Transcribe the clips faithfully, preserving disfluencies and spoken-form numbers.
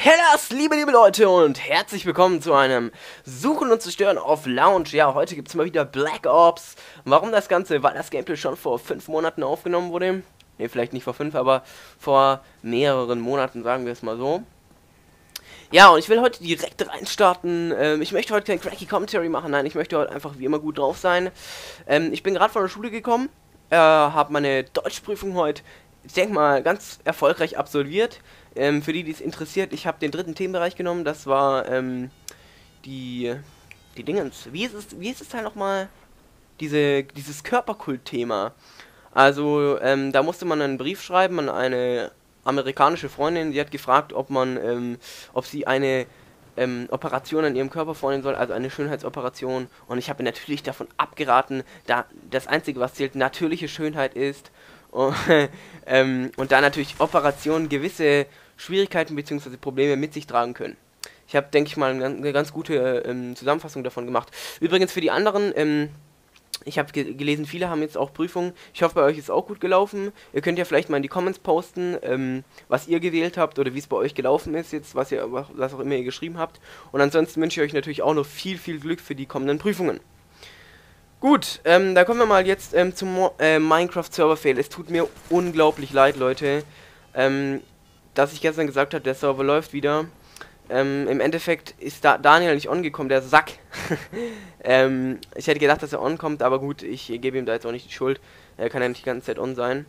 Hellas, liebe, liebe Leute und herzlich willkommen zu einem Suchen und Zerstören auf Lounge. Ja, heute gibt es mal wieder Black Ops. Warum das Ganze? Weil das Gameplay schon vor fünf Monaten aufgenommen wurde. Ne, vielleicht nicht vor fünf, aber vor mehreren Monaten, sagen wir es mal so. Ja, und ich will heute direkt reinstarten. Ähm, ich möchte heute kein cracky Commentary machen, nein, ich möchte heute einfach wie immer gut drauf sein. Ähm, ich bin gerade von der Schule gekommen, äh, habe meine Deutschprüfung heute, ich denke mal, ganz erfolgreich absolviert. Ähm, für die, die es interessiert, ich habe den dritten Themenbereich genommen, das war ähm, die, die Dingens, wie ist es, wie ist es da nochmal, diese, dieses Körperkult-Thema. Also, ähm, da musste man einen Brief schreiben an eine amerikanische Freundin, die hat gefragt, ob man, ähm, ob sie eine ähm, Operation an ihrem Körper vornehmen soll, also eine Schönheitsoperation, und ich habe natürlich davon abgeraten, da das Einzige, was zählt, natürliche Schönheit ist. Und, ähm, und da natürlich Operationen gewisse Schwierigkeiten bzw. Probleme mit sich tragen können. Ich habe, denke ich mal, eine ganz gute ähm, Zusammenfassung davon gemacht. Übrigens für die anderen, ähm, ich habe ge gelesen, viele haben jetzt auch Prüfungen. Ich hoffe, bei euch ist auch gut gelaufen. Ihr könnt ja vielleicht mal in die Comments posten, ähm, was ihr gewählt habt oder wie es bei euch gelaufen ist, jetzt was ihr, was auch immer ihr geschrieben habt. Und ansonsten wünsche ich euch natürlich auch noch viel, viel Glück für die kommenden Prüfungen. Gut, ähm, da kommen wir mal jetzt ähm, zum Mo äh, Minecraft-Server-Fail. Es tut mir unglaublich leid, Leute, ähm, dass ich gestern gesagt habe, der Server läuft wieder. Ähm, im Endeffekt ist da Daniel nicht on-gekommen, der Sack. ähm, ich hätte gedacht, dass er on-kommt, aber gut, ich gebe ihm da jetzt auch nicht die Schuld. Er kann ja nicht die ganze Zeit on sein.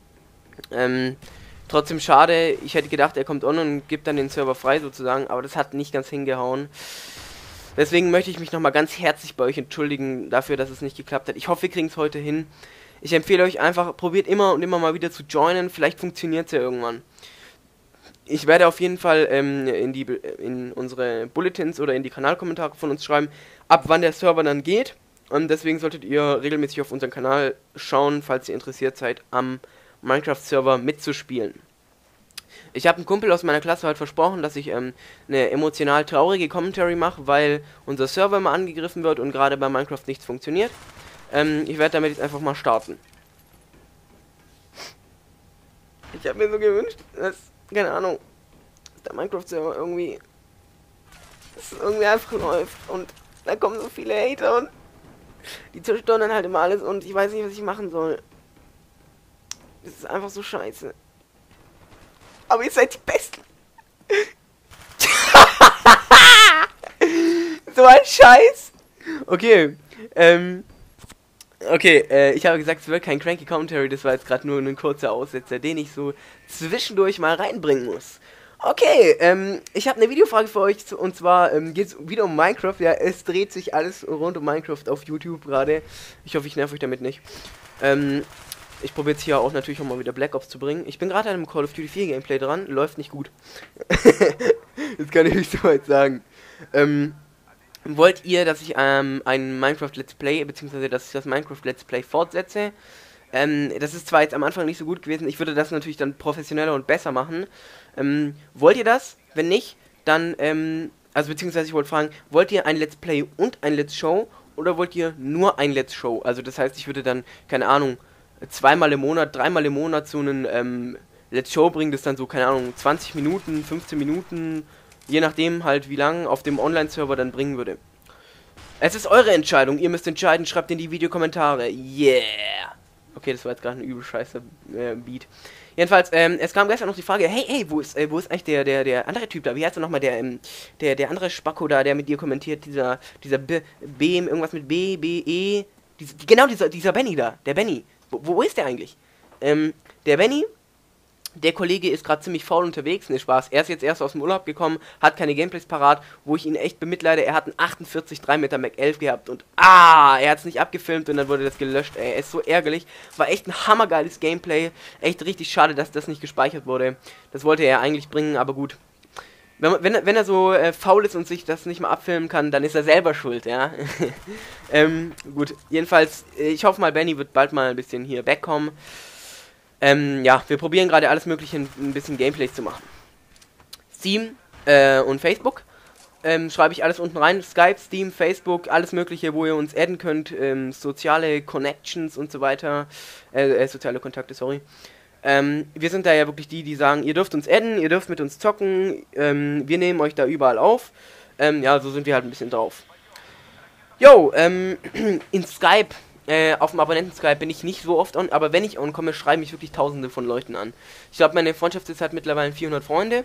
Ähm, trotzdem schade, ich hätte gedacht, er kommt on und gibt dann den Server frei sozusagen, aber das hat nicht ganz hingehauen. Deswegen möchte ich mich nochmal ganz herzlich bei euch entschuldigen dafür, dass es nicht geklappt hat. Ich hoffe, wir kriegen es heute hin. Ich empfehle euch einfach, probiert immer und immer mal wieder zu joinen. Vielleicht funktioniert es ja irgendwann. Ich werde auf jeden Fall ähm, in, die, in unsere Bulletins oder in die Kanalkommentare von uns schreiben, ab wann der Server dann geht. Und deswegen solltet ihr regelmäßig auf unseren Kanal schauen, falls ihr interessiert seid, am Minecraft-Server mitzuspielen. Ich habe einem Kumpel aus meiner Klasse halt versprochen, dass ich ähm, eine emotional traurige Commentary mache, weil unser Server immer angegriffen wird und gerade bei Minecraft nichts funktioniert. Ähm, ich werde damit jetzt einfach mal starten. Ich habe mir so gewünscht, dass, keine Ahnung, der Minecraft-Server irgendwie, dass es irgendwie einfach läuft und da kommen so viele Hater und die zerstören dann halt immer alles und ich weiß nicht, was ich machen soll. Das ist einfach so scheiße. Aber ihr seid die Besten. So ein Scheiß. Okay, ähm, okay, äh, ich habe gesagt, es wird kein cranky Commentary, das war jetzt gerade nur ein kurzer Aussetzer, den ich so zwischendurch mal reinbringen muss. Okay, ähm, ich habe eine Videofrage für euch, und zwar ähm, geht es wieder um Minecraft. Ja, es dreht sich alles rund um Minecraft auf YouTube gerade. Ich hoffe, ich nerv euch damit nicht. Ähm, Ich probiere jetzt hier auch natürlich auch mal wieder Black Ops zu bringen. Ich bin gerade an einem Call of Duty vier Gameplay dran. Läuft nicht gut. Das kann ich nicht so weit sagen. Ähm, wollt ihr, dass ich ähm, ein Minecraft Let's Play, beziehungsweise dass ich das Minecraft Let's Play fortsetze? Ähm, das ist zwar jetzt am Anfang nicht so gut gewesen. Ich würde das natürlich dann professioneller und besser machen. Ähm, wollt ihr das? Wenn nicht, dann, ähm, also beziehungsweise ich wollte fragen, wollt ihr ein Let's Play und ein Let's Show? Oder wollt ihr nur ein Let's Show? Also das heißt, ich würde dann, keine Ahnung, zweimal im Monat, dreimal im Monat so einen ähm, Let's Show bringen, das dann so, keine Ahnung, zwanzig Minuten, fünfzehn Minuten, je nachdem halt wie lang auf dem Online-Server dann bringen würde. Es ist eure Entscheidung, ihr müsst entscheiden, schreibt in die Videokommentare. Yeah! Okay, das war jetzt gerade ein übel scheiße äh, Beat. Jedenfalls, ähm, es kam gestern noch die Frage, hey, hey, wo ist, äh, wo ist eigentlich der, der, der andere Typ da? Wie heißt er nochmal, der, ähm, der, der andere Spacko da, der mit dir kommentiert, dieser, dieser B, B, irgendwas mit B, B, E, diese, die, genau, dieser, dieser Benny da, der Benny. Wo, wo ist der eigentlich? Ähm, der Benny, der Kollege ist gerade ziemlich faul unterwegs, ne Spaß. Er ist jetzt erst aus dem Urlaub gekommen, hat keine Gameplays parat, wo ich ihn echt bemitleide. Er hat einen achtundvierzig drei Meter Mac elf gehabt und ah, er hat es nicht abgefilmt und dann wurde das gelöscht. Ey, er ist so ärgerlich. War echt ein hammergeiles Gameplay. Echt richtig schade, dass das nicht gespeichert wurde. Das wollte er eigentlich bringen, aber gut. Wenn, wenn, wenn er so äh, faul ist und sich das nicht mal abfilmen kann, dann ist er selber schuld, ja. ähm, gut, jedenfalls, ich hoffe mal, Benny wird bald mal ein bisschen hier wegkommen. Ähm, ja, wir probieren gerade alles mögliche, ein bisschen Gameplays zu machen. Steam äh, und Facebook ähm, schreibe ich alles unten rein. Skype, Steam, Facebook, alles mögliche, wo ihr uns adden könnt. Ähm, soziale Connections und so weiter. Äh, äh soziale Kontakte, sorry. Ähm, wir sind da ja wirklich die, die sagen, ihr dürft uns adden, ihr dürft mit uns zocken, ähm, wir nehmen euch da überall auf. Ähm, ja, so sind wir halt ein bisschen drauf. Jo, ähm, in Skype, äh, auf dem Abonnenten-Skype bin ich nicht so oft on, aber wenn ich on komme, schreiben mich wirklich tausende von Leuten an. Ich glaube, meine Freundschaftsliste hat mittlerweile vierhundert Freunde.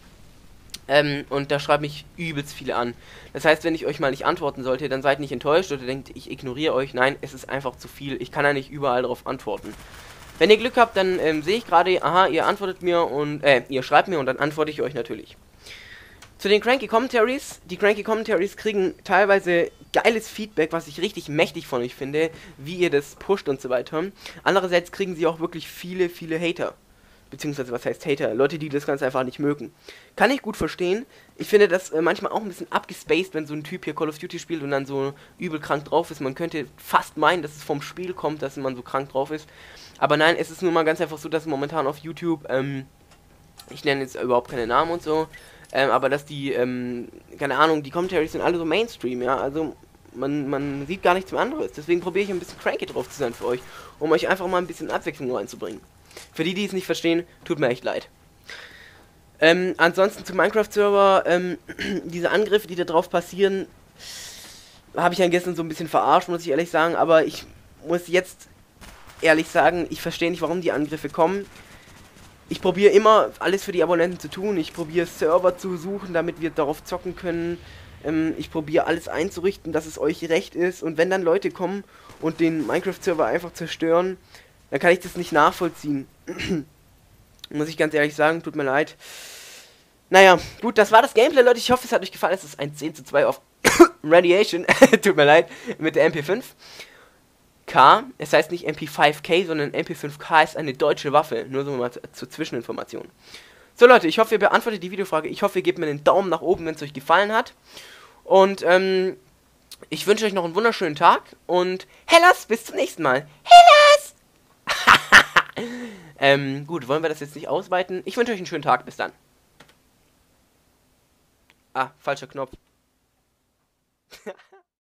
Ähm, und da schreiben mich übelst viele an. Das heißt, wenn ich euch mal nicht antworten sollte, dann seid nicht enttäuscht oder denkt, ich ignoriere euch. Nein, es ist einfach zu viel. Ich kann ja nicht überall darauf antworten. Wenn ihr Glück habt, dann ähm, sehe ich gerade, aha, ihr antwortet mir und, äh, ihr schreibt mir und dann antworte ich euch natürlich. Zu den Cranky Commentaries. Die Cranky Commentaries kriegen teilweise geiles Feedback, was ich richtig mächtig von euch finde, wie ihr das pusht und so weiter. Andererseits kriegen sie auch wirklich viele, viele Hater. Beziehungsweise, was heißt Hater? Leute, die das Ganze einfach nicht mögen. Kann ich gut verstehen. Ich finde das äh, manchmal auch ein bisschen abgespaced, wenn so ein Typ hier Call of Duty spielt und dann so übel krank drauf ist. Man könnte fast meinen, dass es vom Spiel kommt, dass man so krank drauf ist. Aber nein, es ist nun mal ganz einfach so, dass momentan auf YouTube, ähm, ich nenne jetzt überhaupt keine Namen und so, ähm, aber dass die, ähm, keine Ahnung, die Commentaries sind alle so Mainstream, ja, also man, man sieht gar nichts mehr anderes. Deswegen probiere ich ein bisschen cranky drauf zu sein für euch, um euch einfach mal ein bisschen Abwechslung reinzubringen. Für die, die es nicht verstehen, tut mir echt leid. Ähm, ansonsten zu Minecraft-Server, ähm, diese Angriffe, die da drauf passieren, habe ich ja gestern so ein bisschen verarscht, muss ich ehrlich sagen, aber ich muss jetzt ehrlich sagen, ich verstehe nicht, warum die Angriffe kommen. Ich probiere immer, alles für die Abonnenten zu tun, ich probiere Server zu suchen, damit wir darauf zocken können, ähm, ich probiere alles einzurichten, dass es euch recht ist, und wenn dann Leute kommen und den Minecraft-Server einfach zerstören, dann kann ich das nicht nachvollziehen. Muss ich ganz ehrlich sagen, tut mir leid. Naja, gut, das war das Gameplay, Leute. Ich hoffe, es hat euch gefallen. Es ist ein zehn zu zwei auf Radiation. Tut mir leid. Mit der M P fünf K. Es heißt nicht M P fünf K, sondern M P fünf K ist eine deutsche Waffe. Nur so mal zur Zwischeninformation. So, Leute, ich hoffe, ihr beantwortet die Videofrage. Ich hoffe, ihr gebt mir einen Daumen nach oben, wenn es euch gefallen hat. Und, ähm, ich wünsche euch noch einen wunderschönen Tag. Und Hellas, bis zum nächsten Mal. Hellas! ähm, gut, wollen wir das jetzt nicht ausweiten? Ich wünsche euch einen schönen Tag, bis dann. Ah, falscher Knopf.